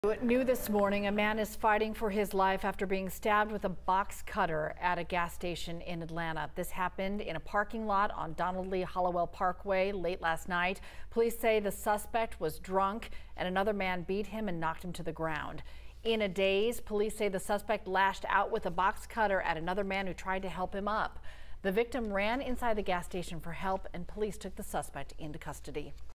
New this morning, a man is fighting for his life after being stabbed with a box cutter at a gas station in Atlanta. This happened in a parking lot on Donald Lee Hollowell Parkway late last night. Police say the suspect was drunk and another man beat him and knocked him to the ground. In a daze, police say the suspect lashed out with a box cutter at another man who tried to help him up. The victim ran inside the gas station for help and police took the suspect into custody.